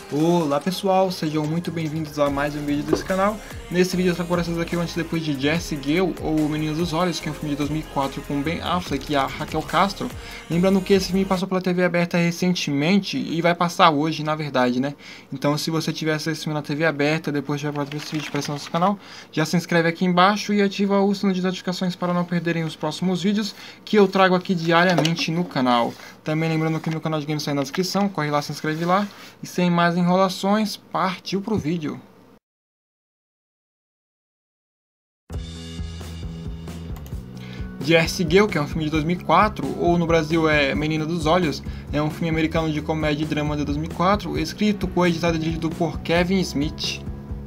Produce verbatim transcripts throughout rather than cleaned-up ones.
Olá pessoal, sejam muito bem-vindos a mais um vídeo desse canal. Nesse vídeo eu trago para vocês aqui o antes e depois de Jessie Gale, ou O Menino dos Olhos, que é um filme de dois mil e quatro com Ben Affleck e a Raquel Castro. Lembrando que esse filme passou pela T V aberta recentemente e vai passar hoje, na verdade, né? Então se você tiver esse filme na T V aberta, depois de ver esse vídeo para esse nosso canal, já se inscreve aqui embaixo e ativa o sino de notificações para não perderem os próximos vídeos que eu trago aqui diariamente no canal. Também lembrando que meu canal de games está aí na descrição, corre lá, se inscreve lá. E sem mais enrolações, partiu pro vídeo. Jessie Gale, que é um filme de dois mil e quatro, ou no Brasil é Menina dos Olhos, é um filme americano de comédia e drama de dois mil e quatro, escrito, coeditado e dirigido por Kevin Smith.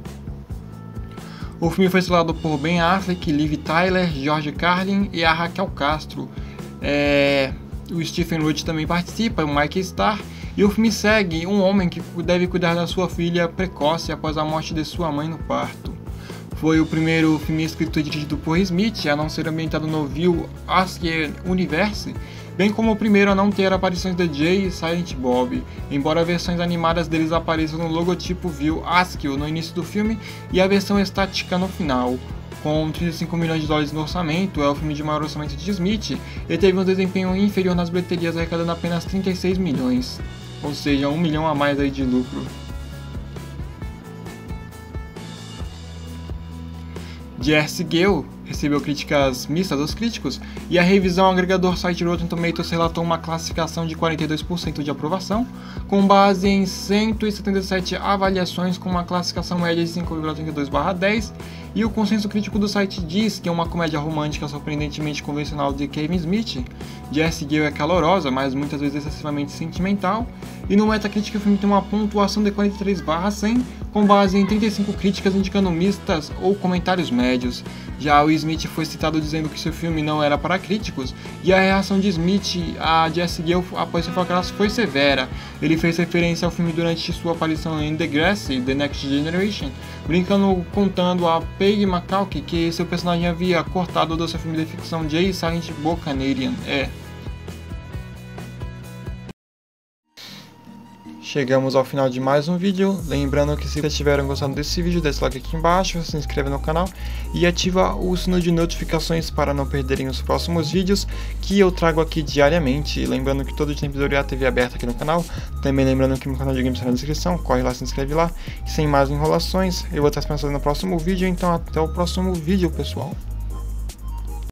O filme foi estrelado por Ben Affleck, Liv Tyler, George Carlin e a Raquel Castro. É... O Stephen Root também participa, o Mike Starr. E o filme segue um homem que deve cuidar da sua filha precoce após a morte de sua mãe no parto. Foi o primeiro filme escrito e dirigido por Smith a não ser ambientado no View Askew Universe, bem como o primeiro a não ter aparições de Jay e Silent Bob, embora versões animadas deles apareçam no logotipo View Askew no início do filme e a versão estática no final. Com trinta e cinco milhões de dólares no orçamento, é o filme de maior orçamento de Smith, e teve um desempenho inferior nas bilheterias, arrecadando apenas trinta e seis milhões, ou seja, um milhão a mais aí de lucro. Jessie Gale recebeu críticas mistas dos críticos, e a revisão agregador site Rotten Tomatoes relatou uma classificação de quarenta e dois por cento de aprovação, com base em cento e setenta e sete avaliações com uma classificação média de cinco vírgula trinta e dois barra dez, e o consenso crítico do site diz que é uma comédia romântica surpreendentemente convencional de Kevin Smith. Jessie Gale é calorosa, mas muitas vezes excessivamente sentimental, e no Metacritic o filme tem uma pontuação de quarenta e três barra cem, com base em trinta e cinco críticas indicando mistas ou comentários médios. Já o Smith foi citado dizendo que seu filme não era para críticos, e a reação de Smith a Jessie Gale após seu fracasso foi severa. Ele fez referência ao filme durante sua aparição em The Grassy, The Next Generation, brincando contando a Paige McCalky que seu personagem havia cortado do seu filme de ficção Jay e Silent Bob Canadian. É. Chegamos ao final de mais um vídeo, lembrando que se vocês tiveram gostado desse vídeo, deixa o like aqui embaixo, se inscreve no canal e ativa o sino de notificações para não perderem os próximos vídeos que eu trago aqui diariamente. Lembrando que todo dia tem episódio da T V aberta aqui no canal, também lembrando que meu canal de games está na descrição, corre lá, se inscreve lá. E sem mais enrolações, eu vou estar pensando no próximo vídeo, então até o próximo vídeo, pessoal.